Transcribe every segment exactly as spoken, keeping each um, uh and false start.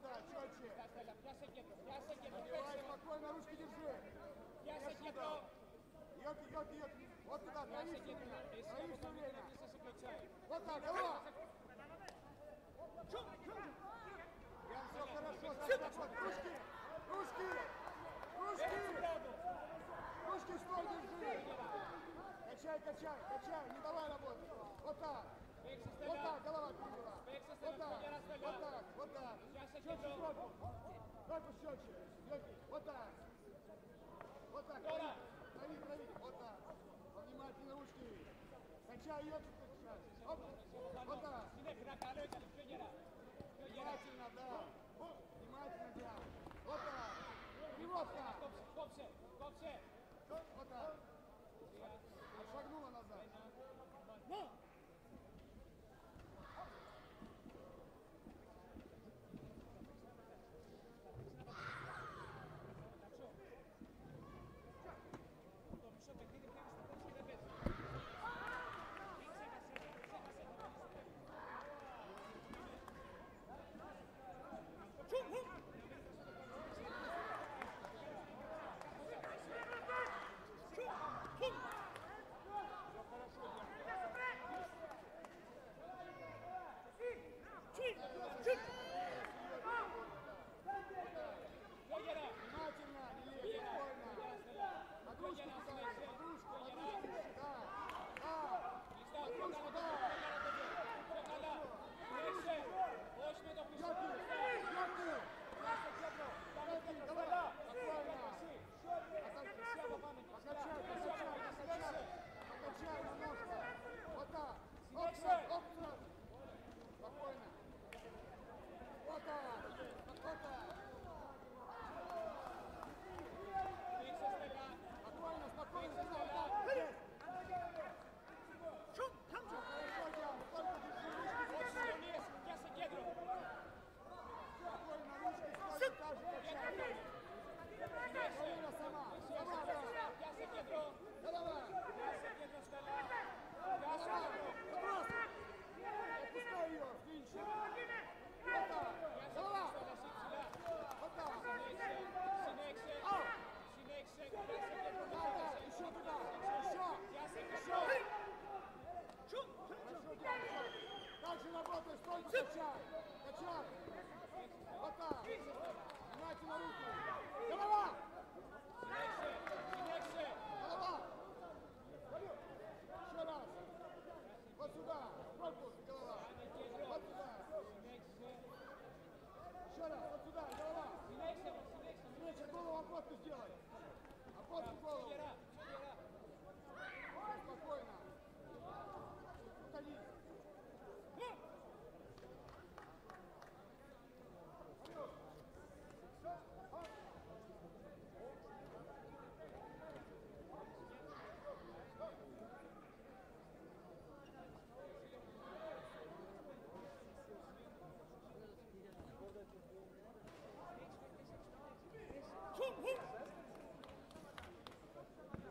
сюда, четче. Πιάσε κέντρο, πιάσε κέντρο. Давай, спокойно, ручки держи. Πιάσε κέντρο. Йоки, йоки, йоки. Вот туда, трави Πιάσε все κέντρο. время. Εσύ Трави από все το время. μηδέν είσαι σε κλωτσάει. Вот так, голова. Прям все хорошо. Так, так, вот, ручки, ручки, ручки. Ручки стой, держи. Качай, качай, качай, не давай работать. Вот так. Вот так, голова перевела. Вот так, вот так, вот так. Четче корпус. Корпус четче. Йоки, вот так. Вот так. Трави, трави. Вот так. Внимательно ручки. Качай ее сейчас. Оп. Вот так. Внимательно, да. Внимательно, да. Вот так. Кривовка. Κόψε, κόψε. Вот так. Отшагнула назад. Το μισό παιχνίδι πρέπει στο κόψο δεν παίζει. Внимательно, Илья, спокойно. Подружку туда, подружку, подружку, да. Да. Подружку, да. Όχι με το πίσω. Йоки, Йоки. Йоки, давай, спокойно. Покачай, покачай, покачай. Покачай немножко. Вот так. Оп, сразу, оп, сразу. Спокойно. Вот так. Вот так. Спокойно, спокойно, вот так. Есть. Хорошо, Диана, только держи ручки. Πιάσε κέντρο. Спокойно, ручки стой, так же качай. Полина сама, сама, да. Πιάσε κέντρο. Голова. Πιάσε κέντρο, Στέλλα. Голова. Вопрос. Отпускай ее, Финчи. Вот так. Голова. Вот так. Συνέχισε. Συνέχισε. Πιάσε κέντρο. Да, да, еще туда. Еще. Πιάσε Еще. κέντρο. Хорошо, Диана. Так же работай, стойку качай. Качай. Вот так. Внимательно руки. Голова. Συνέχισε. Συνέχισε. Голова. Еще раз. Вот сюда. Корпус, голова. Вот сюда. Еще раз. Вот сюда, голова. Συνέχισε. Συνέχισε. Встреча, голову обводку сделай. Обводку голову. Γερά. Γερά. Спокойно. Утоли. Χουμ, χουμ.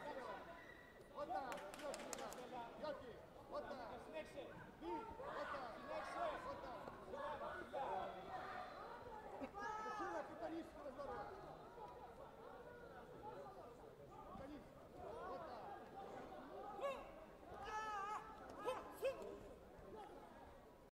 все. Вот так, Йоки, Йоки, вот так. Смекше. Бить.